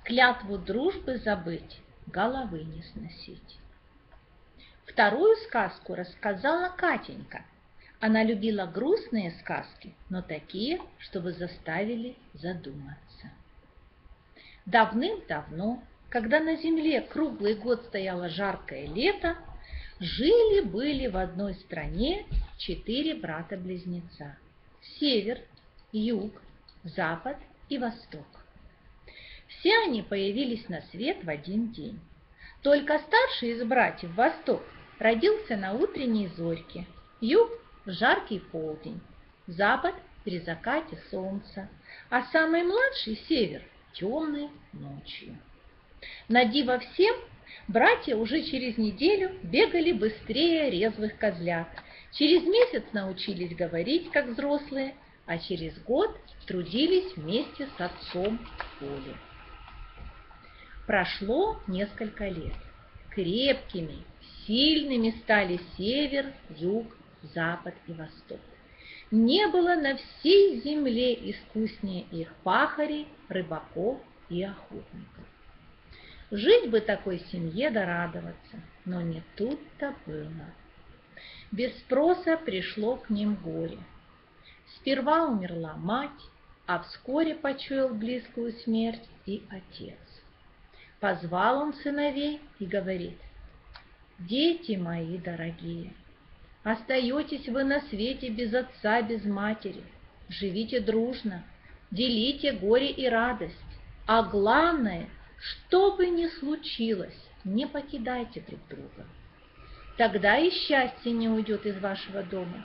клятву дружбы забыть, головы не сносить. Вторую сказку рассказала Катенька. Она любила грустные сказки, но такие, чтобы заставили задуматься. Давным-давно, когда на земле круглый год стояло жаркое лето, жили-были в одной стране 4 брата-близнеца – Север, Юг, Запад и Восток. Все они появились на свет в один день. Только старший из братьев, Восток, родился на утренней зорьке, Юг – в жаркий полдень, Запад – при закате солнца, а самый младший, Север, темной ночью. На диво всем, братья уже через неделю бегали быстрее резвых козлят, через месяц научились говорить, как взрослые, а через год трудились вместе с отцом в поле. Прошло несколько лет. Крепкими, сильными стали Север, Юг, Запад и Восток. Не было на всей земле искуснее их пахарей, рыбаков и охотников. Жить бы такой семье да радоваться, но не тут-то было. Без спроса пришло к ним горе. Сперва умерла мать, а вскоре почуял близкую смерть и отец. Позвал он сыновей и говорит: «Дети мои дорогие, остаетесь вы на свете без отца, без матери, живите дружно, делите горе и радость, а главное, что бы ни случилось, не покидайте друг друга. Тогда и счастье не уйдет из вашего дома».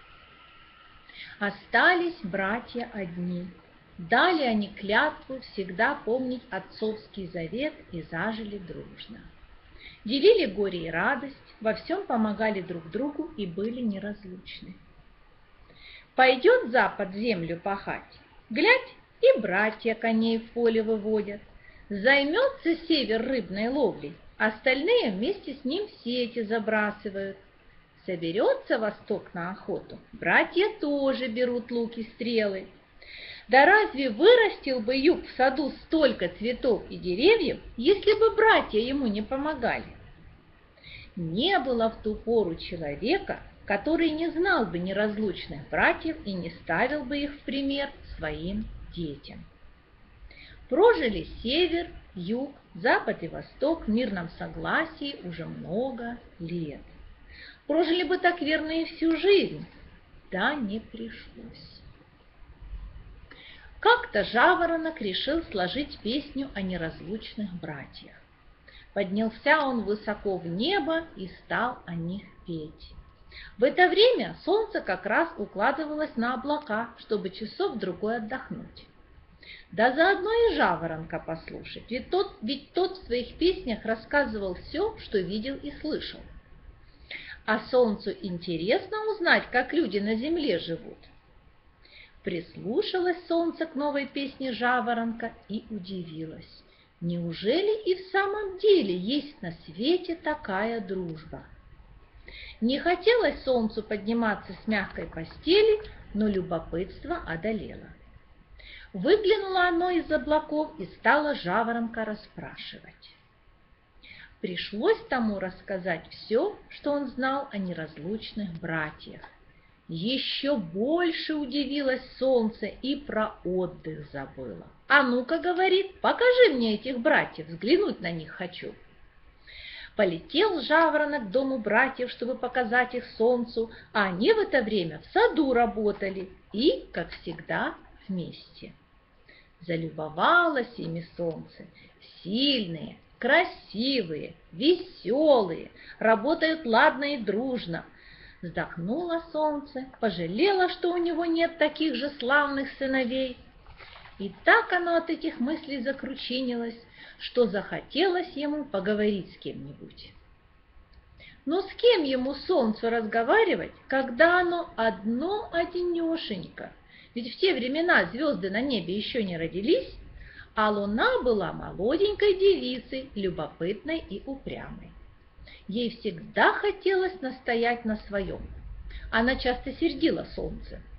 Остались братья одни. Дали они клятву всегда помнить отцовский завет и зажили дружно. Делили горе и радость, во всем помогали друг другу и были неразлучны. Пойдет Запад землю пахать, глядь, и братья коней в поле выводят. Займется Север рыбной ловлей, остальные вместе с ним сети забрасывают. Соберется Восток на охоту, братья тоже берут лук и стрелы. Да разве вырастил бы Юг в саду столько цветов и деревьев, если бы братья ему не помогали? Не было в ту пору человека, который не знал бы неразлучных братьев и не ставил бы их в пример своим детям. Прожили Север, Юг, Запад и Восток в мирном согласии уже много лет. Прожили бы так верно и всю жизнь, да не пришлось. Как-то жаворонок решил сложить песню о неразлучных братьях. Поднялся он высоко в небо и стал о них петь. В это время солнце как раз укладывалось на облака, чтобы часов-другой отдохнуть. Да заодно и жаворонка послушать, ведь тот в своих песнях рассказывал все, что видел и слышал. А солнцу интересно узнать, как люди на земле живут. Прислушалось солнце к новой песне жаворонка и удивилось. Неужели и в самом деле есть на свете такая дружба? Не хотелось солнцу подниматься с мягкой постели, но любопытство одолело. Выглянуло оно из облаков и стало жаворонка расспрашивать. Пришлось тому рассказать все, что он знал о неразлучных братьях. Еще больше удивилось солнце и про отдых забыло. «А ну-ка, — говорит, — покажи мне этих братьев, взглянуть на них хочу». Полетел жаворонок к дому братьев, чтобы показать их солнцу, а они в это время в саду работали и, как всегда, вместе. Залюбовалось ими солнце. Сильные, красивые, веселые, работают ладно и дружно. Вздохнуло солнце, пожалело, что у него нет таких же славных сыновей. И так оно от этих мыслей закручинилось, что захотелось ему поговорить с кем-нибудь. Но с кем ему, солнцу, разговаривать, когда оно одно-одинешенько? Ведь в те времена звезды на небе еще не родились, а луна была молоденькой девицей, любопытной и упрямой. Ей всегда хотелось настоять на своем. Она часто сердила солнце.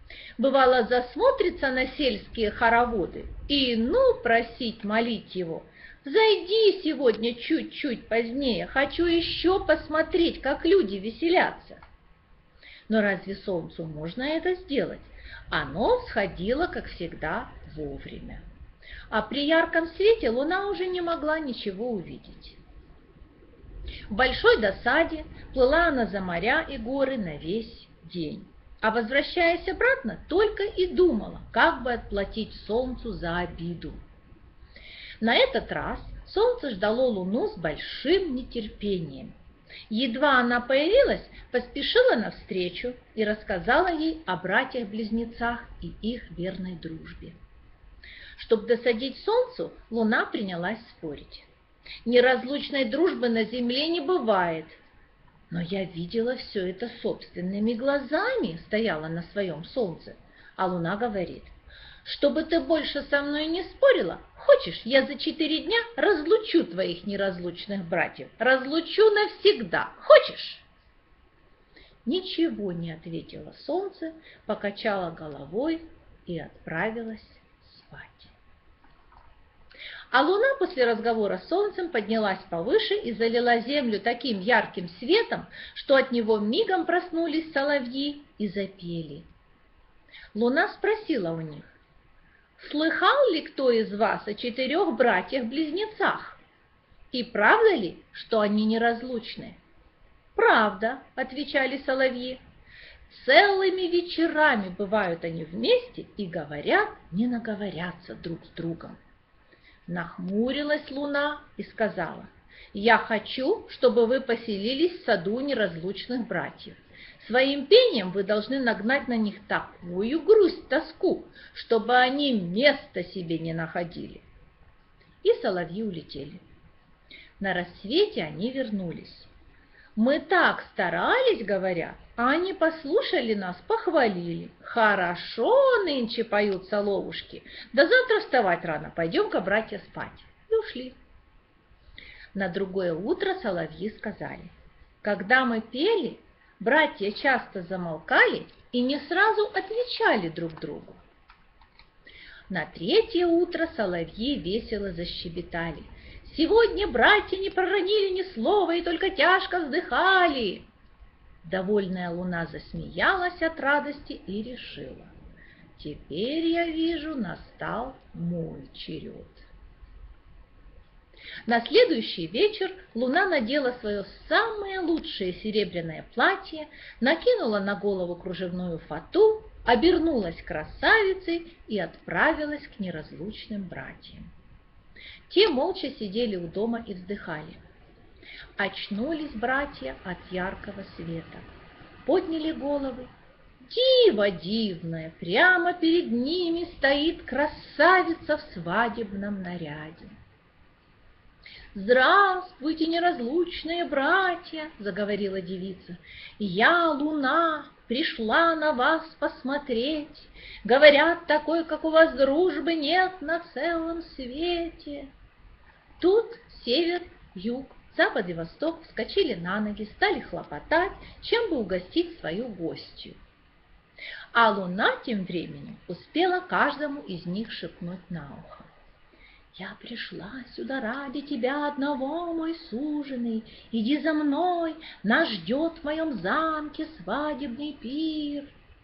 Бывало, засмотрится на сельские хороводы и просить, молить его: «Зайди сегодня чуть-чуть позднее, хочу еще посмотреть, как люди веселятся». Но разве солнцу можно это сделать? Оно всходило, как всегда, вовремя. А при ярком свете луна уже не могла ничего увидеть. В большой досаде плыла она за моря и горы на весь день. А возвращаясь обратно, только и думала, как бы отплатить солнцу за обиду. На этот раз солнце ждало луну с большим нетерпением. Едва она появилась, поспешила навстречу и рассказала ей о братьях-близнецах и их верной дружбе. Чтобы досадить солнцу, луна принялась спорить. «Неразлучной дружбы на земле не бывает». «Но я видела все это собственными глазами», — стояла на своем солнце. А луна говорит: «Чтобы ты больше со мной не спорила, хочешь, я за 4 дня разлучу твоих неразлучных братьев, разлучу навсегда, хочешь?» Ничего не ответила солнце, покачала головой и отправилась спать. А луна после разговора с солнцем поднялась повыше и залила землю таким ярким светом, что от него мигом проснулись соловьи и запели. Луна спросила у них: «Слыхал ли кто из вас о 4 братьях-близнецах? И правда ли, что они неразлучны?» «Правда», — отвечали соловьи. «Целыми вечерами бывают они вместе и говорят, не наговорятся друг с другом». Нахмурилась луна и сказала: «Я хочу, чтобы вы поселились в саду неразлучных братьев. Своим пением вы должны нагнать на них такую грусть, тоску, чтобы они места себе не находили». И соловьи улетели. На рассвете они вернулись. «Мы так старались, — говорят, — а они послушали нас, похвалили. Хорошо нынче поют соловушки, да завтра вставать рано, пойдем-ка, братья, спать». И ушли. На другое утро соловьи сказали: «Когда мы пели, братья часто замолкали и не сразу отвечали друг другу». На третье утро соловьи весело защебетали: «Сегодня братья не проронили ни слова и только тяжко вздыхали». Довольная луна засмеялась от радости и решила: «Теперь, я вижу, настал мой черед». На следующий вечер луна надела свое самое лучшее серебряное платье, накинула на голову кружевную фату, обернулась красавицей и отправилась к неразлучным братьям. Те молча сидели у дома и вздыхали. Очнулись братья от яркого света, подняли головы. Диво дивное, прямо перед ними стоит красавица в свадебном наряде. «Здравствуйте, неразлучные братья!» — заговорила девица. «Я, луна, пришла на вас посмотреть. Говорят, такой, как у вас, дружбы нет на целом свете». Тут север, юг, запад и восток вскочили на ноги, стали хлопотать, чем бы угостить свою гостью. А луна тем временем успела каждому из них шепнуть на ухо: «Я пришла сюда ради тебя одного, мой суженый. Иди за мной, нас ждет в моем замке свадебный пир».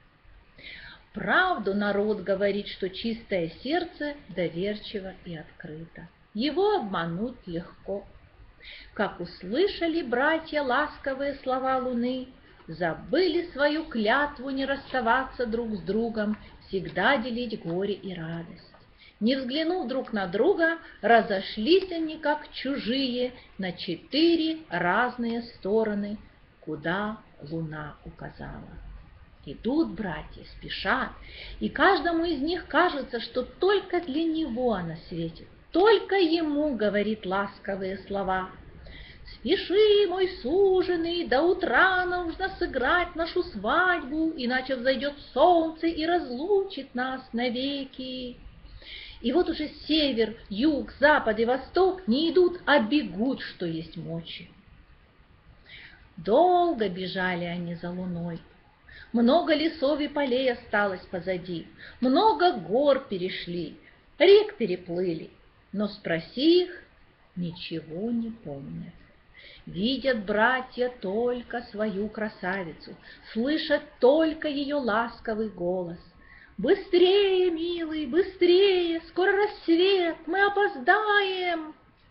Правду народ говорит, что чистое сердце доверчиво и открыто. Его обмануть легко. Как услышали братья ласковые слова луны, забыли свою клятву не расставаться друг с другом, всегда делить горе и радость. Не взглянув друг на друга, разошлись они, как чужие, на 4 разные стороны, куда луна указала. Идут братья, спешат, и каждому из них кажется, что только для него она светит, только ему говорит ласковые слова. «Спеши, мой суженый, до утра нужно сыграть нашу свадьбу, иначе взойдет солнце и разлучит нас навеки». И вот уже север, юг, запад и восток не идут, а бегут, что есть мочи. Долго бежали они за луной. Много лесов и полей осталось позади, много гор перешли, рек переплыли, но спроси их, ничего не помнят. Видят братья только свою красавицу, слышат только ее ласковый голос. «Быстрее, милый, быстрее, скоро рассвет, мы опоздаем!»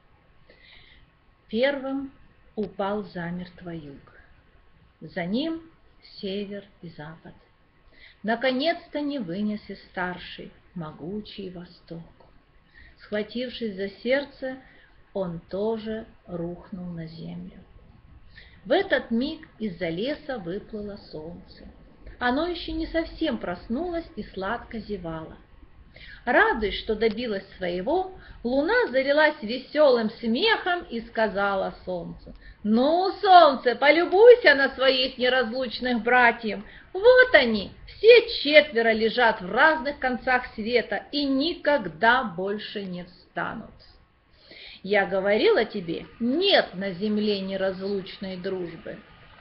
Первым упал замертво юг, за ним север и запад. Наконец-то не вынес и старший, могучий восток. Схватившись за сердце, он тоже рухнул на землю. В этот миг из-за леса выплыло солнце. Оно еще не совсем проснулось и сладко зевало. Радуясь, что добилась своего, луна залилась веселым смехом и сказала солнцу: «Ну, солнце, полюбуйся на своих неразлучных братьев. Вот они, все четверо лежат в разных концах света и никогда больше не встанут. Я говорила тебе, нет на земле неразлучной дружбы».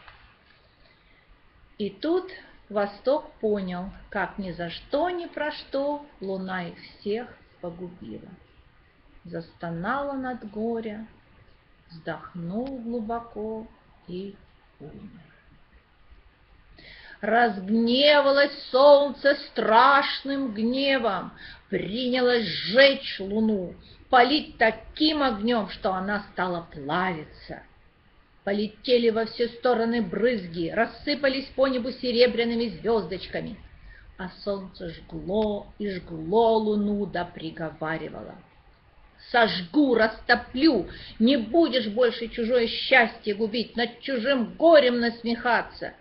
И тут Восток понял, как ни за что, ни про что луна их всех погубила. Застонала над горя, вздохнул глубоко и умер. Разгневалось солнце страшным гневом, принялось сжечь луну, палить таким огнем, что она стала плавиться. Полетели во все стороны брызги, рассыпались по небу серебряными звездочками, а солнце жгло и жгло луну да приговаривало: «Сожгу, растоплю, не будешь больше чужое счастье губить, над чужим горем насмехаться».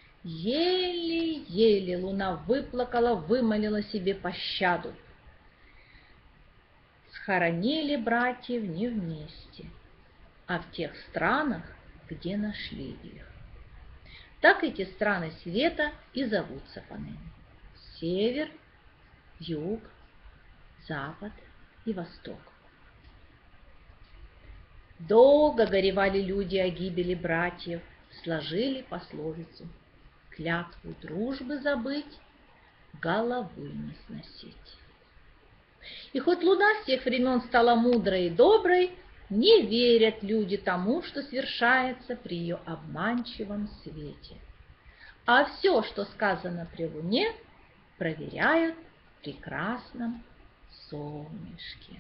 Еле-еле луна выплакала, вымолила себе пощаду. Схоронили братьев не вместе, а в тех странах, где нашли их. Так эти страны света и зовутся поныне: Север, Юг, Запад и Восток. Долго горевали люди о гибели братьев, сложили пословицу: клятву дружбы забыть, головы не сносить. И хоть луна с тех времен стала мудрой и доброй, не верят люди тому, что свершается при ее обманчивом свете. А все, что сказано при луне, проверяют в прекрасном солнышке.